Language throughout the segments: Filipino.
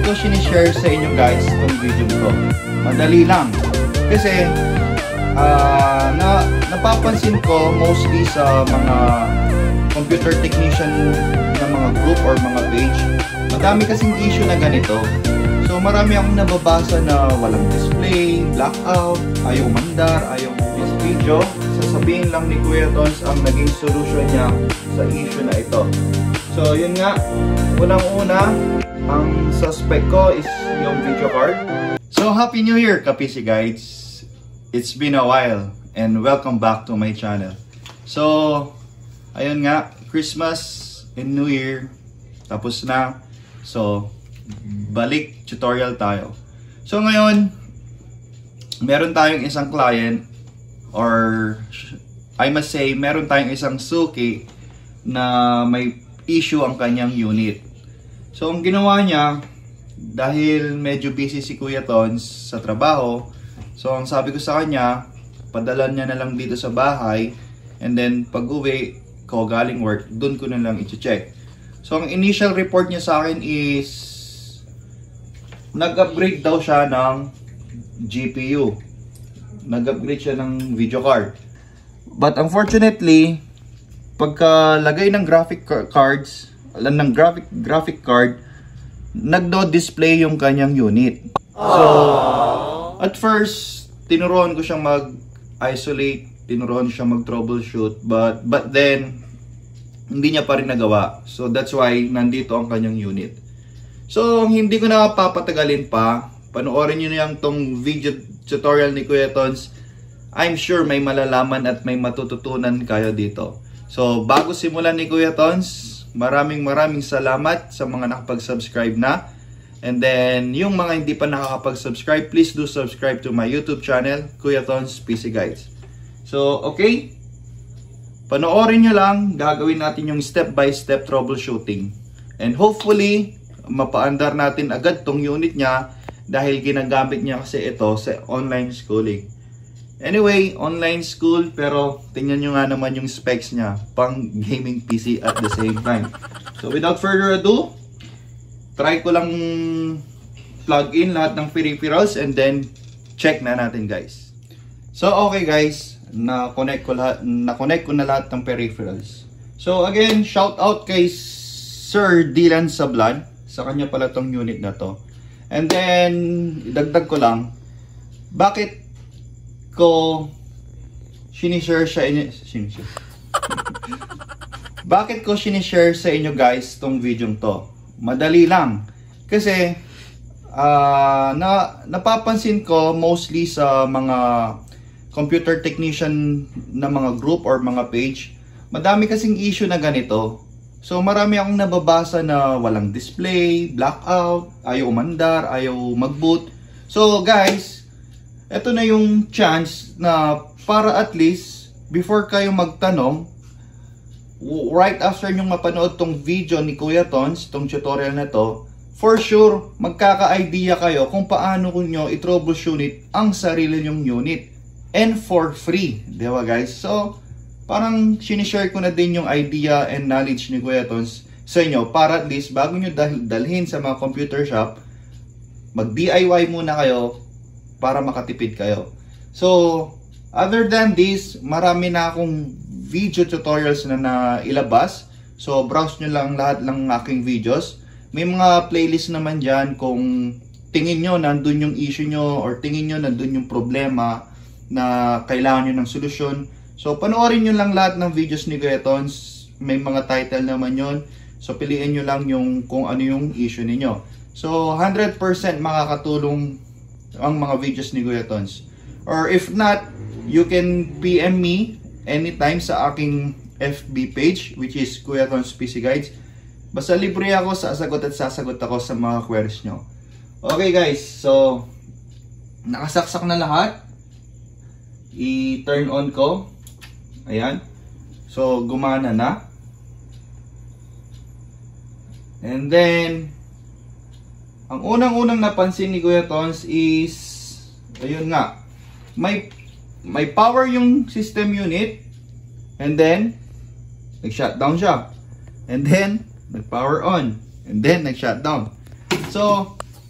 ko sinishare sa inyo guys itong video ko? Madali lang. Kasi napapansin ko mostly sa mga computer technician na mga group or mga page, madami kasing issue na ganito. So marami akong nababasa na walang display, blackout, ayaw umandar, ayaw this video. Sasabihin lang ni Kuya Thonz ang naging solution niya sa issue na ito. So yun nga, unang-una, ang suspect ko is yung video card. So Happy New Year, Kapisi guys! It's been a while and welcome back to my channel. So, ayun nga, Christmas and New Year tapos na. So, balik tutorial tayo. So ngayon, meron tayong isang client, or I must say, meron tayong isang suki na may issue ang kanyang unit. So ang ginawa niya, dahil medyo busy si Kuya Thonz sa trabaho, so ang sabi ko sa kanya, padalan niya na lang dito sa bahay, and then pag uwi ko galing work, dun ko na lang i-check. So ang initial report niya sa akin is nag-upgrade daw siya ng GPU. Nag-upgrade siya ng video card. But unfortunately, pagkalagay ng graphic card, nagdo-display yung kanyang unit. So, at first, tinuruan ko siyang mag-isolate, tinuruan siya mag-troubleshoot, but then, hindi niya pa rin nagawa. So, that's why nandito ang kanyang unit. So, hindi ko na papatagalin pa. Panoorin nyo na tong video tutorial ni Kuya Thonz. I'm sure may malalaman at may matututunan kayo dito. So, bago simulan ni Kuya Thonz, maraming salamat sa mga nakapag-subscribe na. And then, yung mga hindi pa nakakapag-subscribe, please do subscribe to my YouTube channel, Kuya Thonz PC Guides. So, okay? Panoorin nyo lang, gagawin natin yung step-by-step troubleshooting. And hopefully, mapaandar natin agad tong unit niya dahil ginagamit niya kasi ito sa online schooling. Anyway, online school, pero tingnan nyo nga naman yung specs niya, pang gaming PC at the same time. So without further ado, try ko lang plug in lahat ng peripherals and then check na natin guys. So okay guys, na-connect ko na lahat ng peripherals. So again, shout out kay Sir Dylan Sablan, sa kanya pala tong unit na to. And then, idagdag ko lang, bakit ko sinishare sa inyo bakit ko sinishare sa inyo guys tong video to? Madali lang. Kasi napapansin ko mostly sa mga computer technician na mga group or mga page, madami kasing issue na ganito. So marami akong nababasa na walang display, blackout, ayaw umandar, ayaw mag-boot. So guys, ito na yung chance na para at least before kayo magtanong, right after nyong mapanood tong video ni Kuya Thonz, tong tutorial na to, for sure magkaka-idea kayo kung paano nyo i-troubleshoot ang sarili nyong unit, and for free, di ba guys? So parang sinishare ko na din yung idea and knowledge ni Kuya Thonz sa inyo para at least bago nyo dalhin sa mga computer shop, mag-DIY muna kayo para makatipid kayo. So, other than this, marami na akong video tutorials na ilabas. So, browse nyo lang lahat ng aking videos. May mga playlist naman dyan kung tingin nyo nandun yung issue nyo or tingin nyo nandun yung problema na kailangan nyo ng solusyon. So, panoorin nyo lang lahat ng videos ni Kuya Thonz. May mga title naman yon. So, piliin nyo lang yung kung ano yung issue ninyo. So, 100% makakatulong ang mga videos ni Kuya Thonz. Or if not, you can PM me anytime sa aking FB page, which is Kuya Thonz PC Guides. Basta libre ako, sasagot ako sa mga queries nyo. Okay guys, so nakasaksak na lahat. I-turn on ko. Ayan. So gumana na. And then ang unang-unang napansin ni Kuya Thonz is, ayun nga, may power yung system unit, and then nag-shutdown siya, and then nag-power on, and then nag-shutdown. So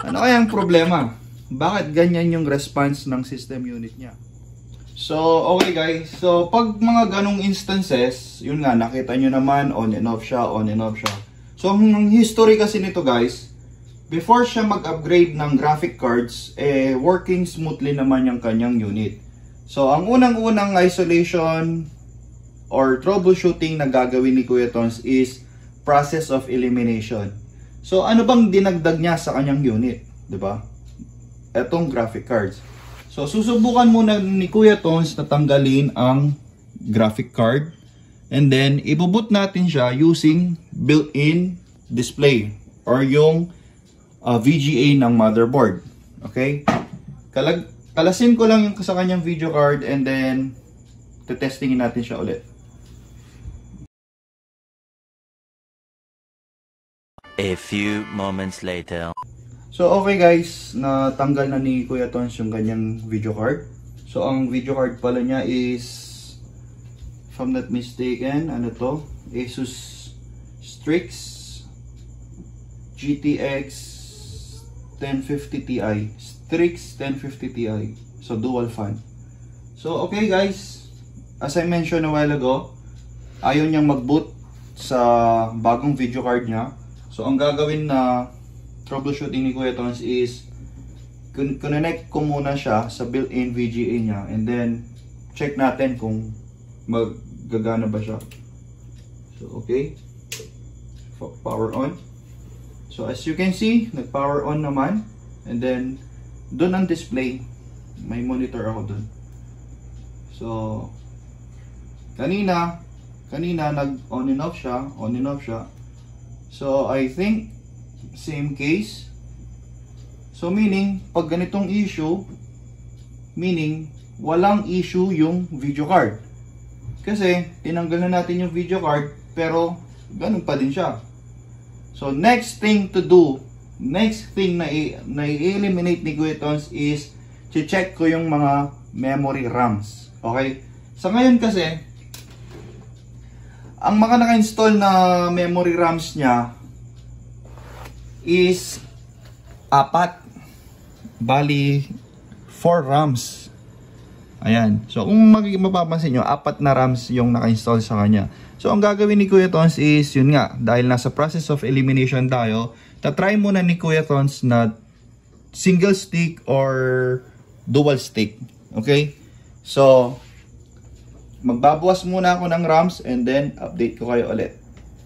Ano kaya ang problema? Bakit ganyan yung response ng system unit niya? So, okay guys. So, pag mga ganong instances, yun nga, nakita nyo naman, on and off siya, on and off siya. So, ang history kasi nito guys, before siya mag-upgrade ng graphic cards, working smoothly naman yung kanyang unit. So, ang unang-unang isolation or troubleshooting na gagawin ni Kuya Thonz is process of elimination. So, ano bang dinagdag niya sa kanyang unit? Diba? Etong graphic cards. So, susubukan muna ni Kuya Thonz na tanggalin ang graphic card. And then, ibuboot natin siya using built-in display or yung VGA ng motherboard. Okay? Kalasin ko lang yung sa kanyang video card and then testingin natin siya ulit. A few moments later. So okay guys, natanggal na ni Kuya Thonz yung kanyang video card. So ang video card pala niya is, if I'm not mistaken, ano to? Asus Strix GTX 1050 Ti. Strix 1050 Ti. So dual fan. So okay guys, as I mentioned a while ago, ayaw niyang mag-boot sa bagong video card niya. So ang gagawin na troubleshooting ni Kuya Thonz is connect ko muna siya sa built-in VGA niya and then check natin kung maggagana ba siya. So okay, power on. So as you can see, nag-power on naman and then doon ang display, may monitor ako doon. So kanina nag-on and off siya, So I think same case. So meaning pag ganitong issue, meaning walang issue yung video card. Kasi tinanggal na natin yung video card pero ganun pa din siya. So next thing na i-eliminate ni Kuya Thonz is check ko yung mga memory RAMs. Okay? So ngayon kasi ang mga naka-install na memory RAMs niya is 4. Bali 4 RAMs. Ayan. So kung mapapansin nyo, 4 na RAMs yung naka-install sa kanya. So ang gagawin ni Kuya Thonz is, yun nga, dahil nasa process of elimination tayo, tatry muna ni Kuya Thonz na single stick or dual stick. Okay? So magbabawas muna ako ng RAMs and then update ko kayo ulit.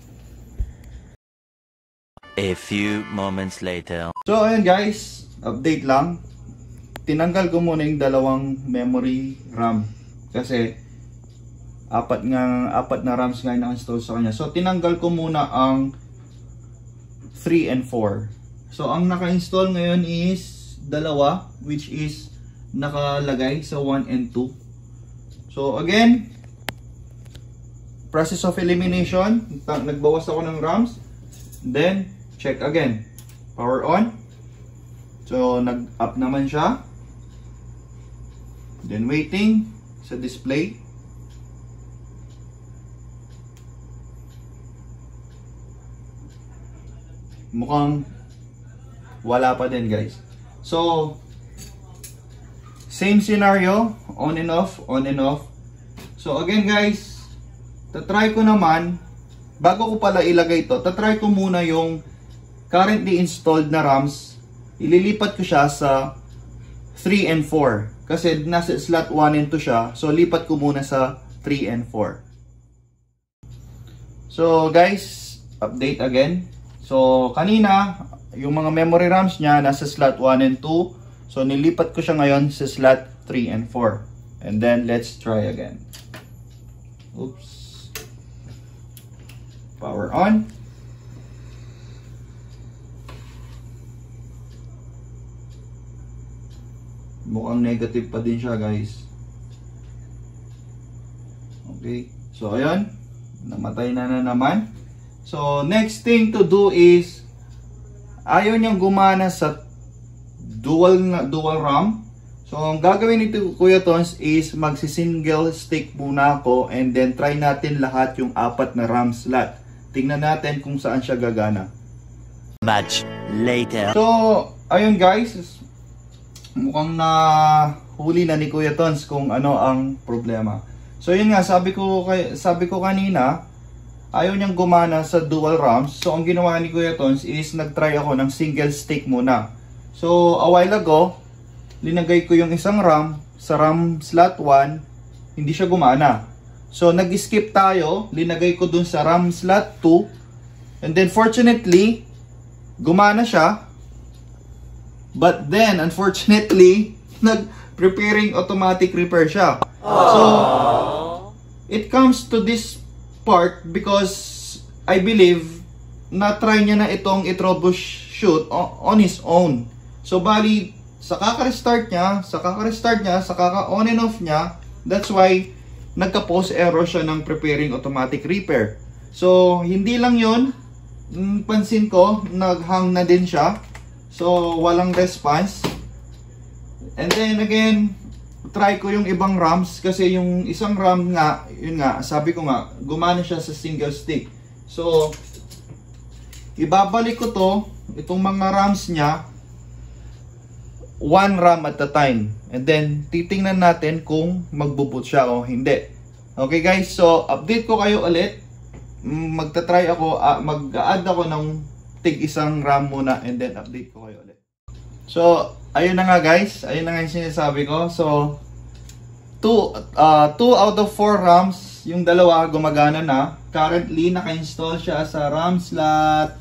A few moments later. So ayan guys, update lang. Tinanggal ko muna yung dalawang memory RAM kasi 4 na RAMs nga na-install sa kanya. So tinanggal ko muna ang 3 and 4. So ang naka-install ngayon is 2, which is nakalagay sa 1 and 2. So again, process of elimination, nagbawas ako ng RAMs, then check again, power on. So nag-up naman siya, then waiting sa display. Mukhang wala pa din guys. So same scenario, on and off, on and off. So again guys, tatry ko naman, bago ko pala ilagay ito, tatry ko muna yung currently installed na RAMs. Ililipat ko siya sa 3 and 4. Kasi nasa slot 1 and 2 siya. So lipat ko muna sa 3 and 4. So guys, update again. So kanina, yung mga memory RAMs niya nasa slot 1 and 2. So nilipat ko siya ngayon sa slot 3 and 4. And then let's try again. Oops. Power on. Mukhang negative pa din siya guys. Okay. So ayun. Namatay na naman. So next thing to do is, ayaw niyang gumana sa dual RAM. So ang gagawin nito Kuya Thonz is magsi-single stick muna ako and then try natin lahat yung 4 na RAM slot. Tingnan natin kung saan siya gagana. Much later. So ayun guys, mukhang na huli na ni Kuya Thonz kung ano ang problema. So yun nga, sabi ko kanina, ayaw niyang gumana sa dual RAMs. So ang ginawa ni Kuya Thonz is nag-try ako ng single stick muna. So a while ago, linagay ko yung isang RAM sa RAM slot 1, hindi siya gumana. So nag-skip tayo, linagay ko dun sa RAM slot 2, and then fortunately, gumana siya. But then, unfortunately, nag-preparing automatic repair siya. So, it comes to this part because I believe na-try niya na itong i-troubleshoot on his own. So, bali, sa kaka-restart niya, sa kaka-on and off niya, that's why nagka-pause error siya ng preparing automatic repair. So, hindi lang yun. Pansin ko, nag-hang na din siya. So, walang response. And then again, try ko yung ibang RAMs kasi yung isang RAM nga, yun nga, sabi ko nga, gumana siya sa single stick. So, ibabalik ko to, itong mga RAMs niya, one RAM at a time. And then, titingnan natin kung magbo-boot siya o hindi. Okay guys, so update ko kayo ulit. Magta-try ako, mag-add ako ng tig isang RAM muna and then update ko kayo ulit. So, ayun na nga guys, ayun na nga yung sinasabi ko. So, 2 out of 4 RAMs, yung dalawa gumagana na. Currently, naka-install siya sa RAM slot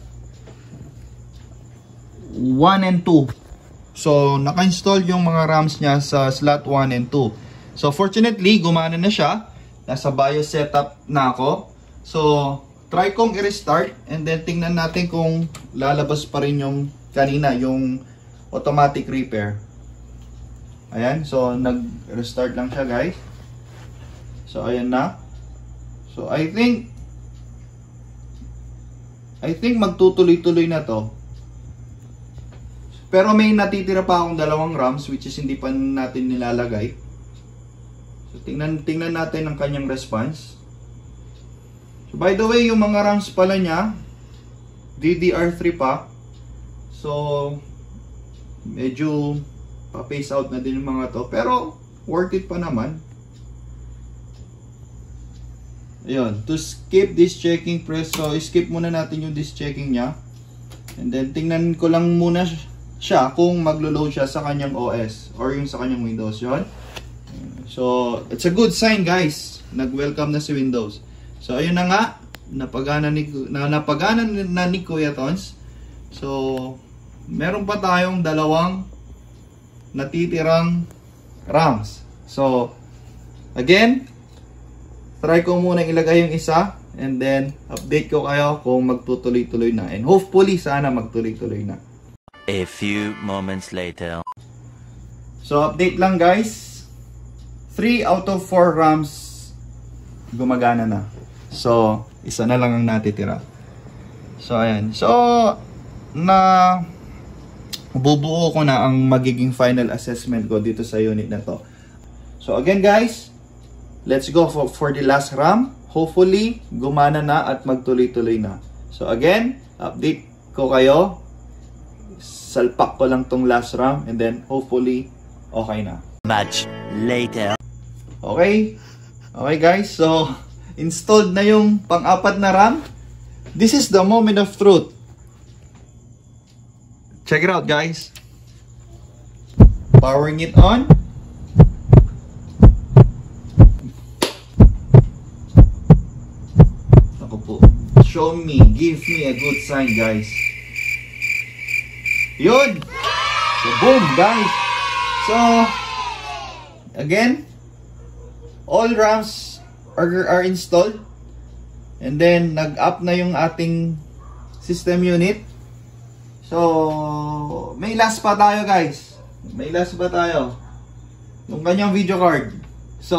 1 and 2. So, naka-install yung mga RAMs niya sa slot 1 and 2. So, fortunately, gumana na siya. Nasa BIOS setup na ako. So, try kong i-restart and then tingnan natin kung lalabas pa rin yung kanina, yung automatic repair. Ayan, so nag-restart lang siya guys. So, ayan na. So, I think magtutuloy-tuloy na to. Pero may natitira pa akong dalawang RAMs which is hindi pa natin nilalagay. So, tingnan natin ang kanyang response. So, by the way, yung mga RAMs pala niya, DDR3 pa. So, medyo pa-phase out na din yung mga to. Pero, worth it pa naman. Ayun. To skip this checking, press. So, skip muna natin yung this checking niya. And then, tingnan ko lang muna siya kung maglo-load siya sa kanyang OS or yung sa kanyang Windows. Yun. So, it's a good sign guys. Nag-welcome na si Windows. So, ayun na nga. Napagana na ni Kuya Thonz. So, meron pa tayong dalawang natitirang RAMs. So, again, try ko muna ilagay yung isa. And then, update ko kayo kung magtutuloy-tuloy na. And hopefully, sana magtuloy-tuloy na. A few moments later. So, update lang guys. 3 out of 4 RAMs gumagana na. So, isa na lang ang natitira. So, ayan. So, bubuo ko na ang magiging final assessment ko dito sa unit na to. So, again guys, let's go for the last RAM. Hopefully, gumana na at magtuloy-tuloy na. So, again, update ko kayo. Salpak ko lang tong last RAM and then hopefully, okay na. Much later. Okay. Okay guys, so installed na yung pang-apat na RAM. This is the moment of truth. Check it out guys. Powering it on. Ako po. Show me, give me a good sign guys. Yun. So boom guys. So again, all RAMs are installed. And then, nag-up na yung ating system unit. So, may last pa tayo guys. May last pa tayo. Yung kanyang video card. So,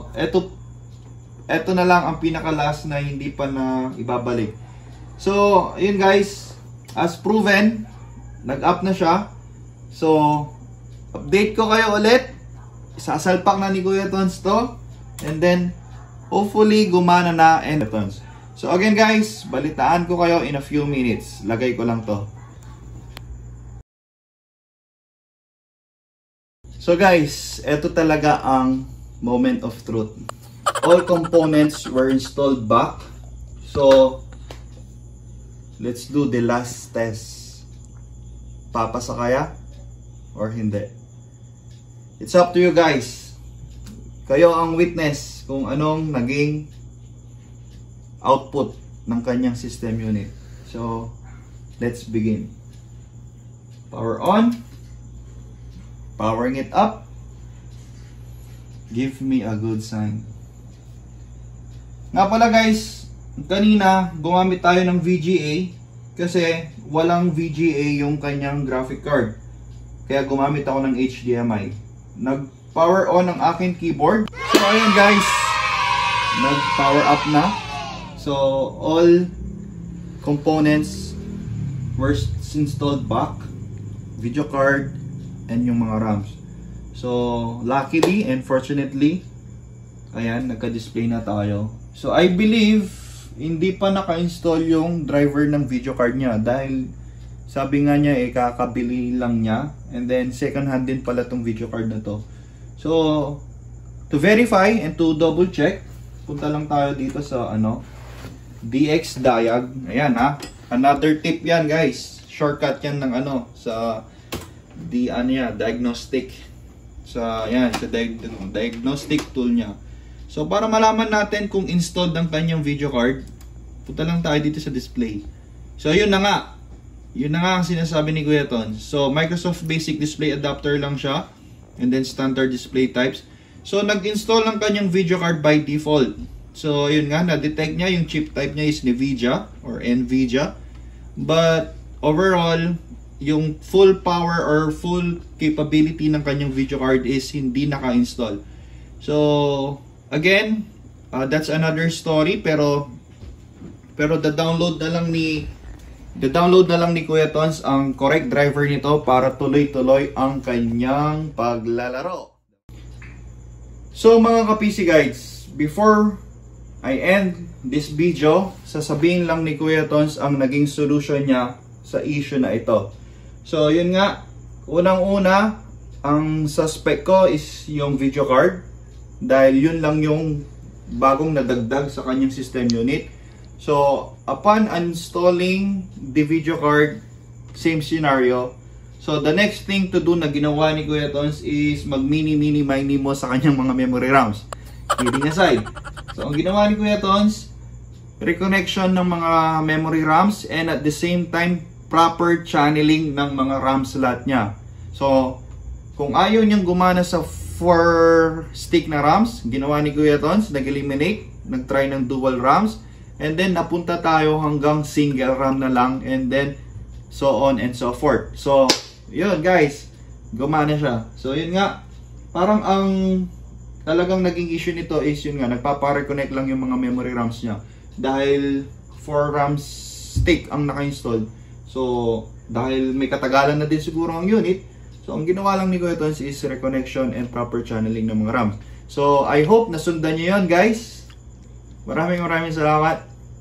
eto na lang ang pinaka-last na hindi pa na ibabalik. So, yun guys. As proven, nag-up na siya. So, update ko kayo ulit. Sasalpak na ni Kuya Thonz to. And then, hopefully, gumana na and Thonz. So, again guys, balitaan ko kayo in a few minutes. Lagay ko lang to. So guys, ito talaga ang moment of truth. All components were installed back. So, let's do the last test. Papasa kaya? Or hindi? It's up to you guys. Kayo ang witness kung anong naging output ng kanyang system unit. So, let's begin. Power on. Powering it up. Give me a good sign. Nga pala guys, kanina gumamit tayo ng VGA kasi walang VGA yung kanyang graphic card. Kaya gumamit ako ng HDMI. Nag-power on ang aking keyboard. So ayan guys, nag-power up na. So all components were installed back. Video card and yung mga RAMs. So luckily and fortunately, ayan, nagka-display na tayo. So I believe hindi pa naka-install yung driver ng video card niya dahil sabi nga niya kakabili lang niya, and then second hand din pala tong video card na to. So to verify and to double check, punta lang tayo dito sa DX Diag. Ayan ha, another tip yan guys, shortcut yan ng sa diagnostic sa diagnostic tool niya. So para malaman natin kung installed ang kanyang video card, punta lang tayo dito sa display. So yun na nga ang sinasabi ni Kuya Thonz. So Microsoft Basic Display Adapter lang siya, and then standard display types. So nag-install ang kanyang video card by default. So yun nga, na-detect niya yung chip type niya is NVIDIA or NVIDIA. But overall, yung full power or full capability ng kanyang video card is hindi naka-install. So again, that's another story, pero the-download na lang ni Kuya Thonz ang correct driver nito para tuloy-tuloy ang kanyang paglalaro. So mga ka-PC guys, before I end this video, sasabihin lang ni Kuya Thonz ang naging solution niya sa issue na ito. So yun nga, unang-una, ang suspect ko is yung video card dahil yun lang yung bagong nadagdag sa kanyang system unit. So upon installing the video card, same scenario. So the next thing to do na ginawa ni Kuya Thonz is mag-mini mo sa kanyang mga memory RAMs. Kidding aside. So ang ginawa ni Kuya Thonz, reconnection ng mga memory RAMs, and at the same time proper channeling ng mga RAM slot niya. So kung ayaw niyang gumana sa 4 stick na RAMs, ginawa ni Kuya Thonz, nag-eliminate, nag-try ng dual RAMs, and then napunta tayo hanggang single RAM na lang, and then so on and so forth. So yun guys, gumana siya. So yun nga, parang ang talagang naging issue nito is yun nga, nagpapa-reconnect lang yung mga memory RAMs niya dahil 4 RAMs stick ang naka-install. So dahil may katagalan na din siguro ang unit, so ang ginawa lang ni Kuya Thonz is reconnection and proper channeling ng mga RAM. So I hope nasundan niyo yun guys. Maraming salamat.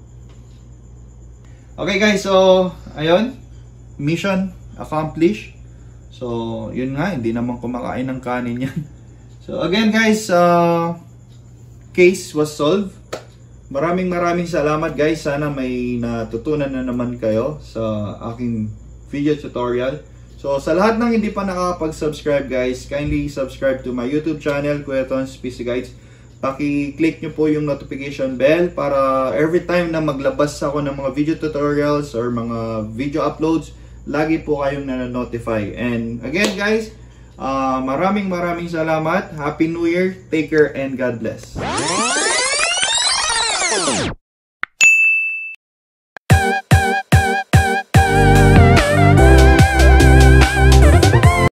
Okay guys, so ayun, mission accomplished. So yun nga, hindi naman kumakain ng kanin yan. So again guys, case was solved. Maraming salamat guys. Sana may natutunan na naman kayo sa aking video tutorial. So sa lahat ng hindi pa nakakapag-subscribe guys, kindly subscribe to my YouTube channel, Kuya Thonz PC Guides. Paki-click nyo po yung notification bell para every time na maglabas ako ng mga video tutorials or mga video uploads, lagi po kayong na-notify. And again guys, maraming salamat. Happy New Year, take care, and God bless.